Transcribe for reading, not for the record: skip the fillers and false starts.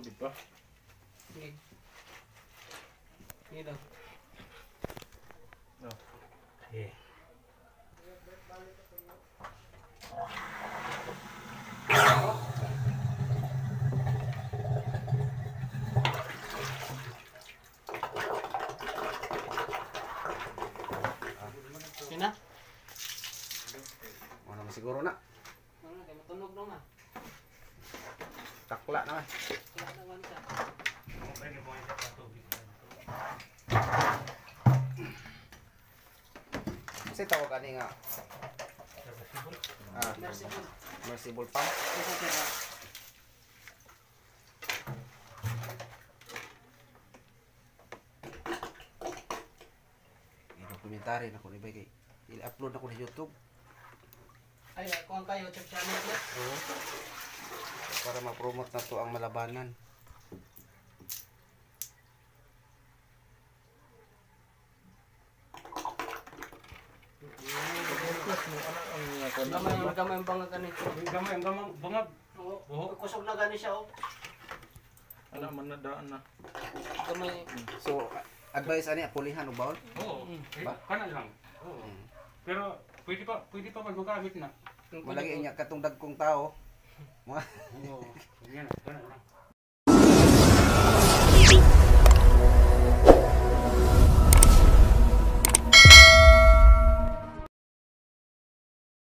Tubig pa. Sige. Sige daw. No. Eh. Sige na. Ano naman siguro na. Ano, kaya matunog na nga. Takla naman. Kaya naman siya. Pwede mo ito sa tubig. Kasi tawag ani nga Merciful. merciful pump. Isa siya. I-documentary na ko ni Bay kay i-upload na ko sa YouTube. Ay, kung kayo, YouTube channel niya. Oo. Para ma-promote na to ang malabanan. Gamay ang bangag ganito. Gamay, ang gamang bangag. Oo. Kusog na gani siya, oh. Ano man na daan na. Gamay. So, advice ani pulihan og bawon. Oo. Ba? Kana lang. Oo. Pero pwede pa maggamit na. Malagi inya katong dagkong tao. Mga Oo. Yan, kana lang.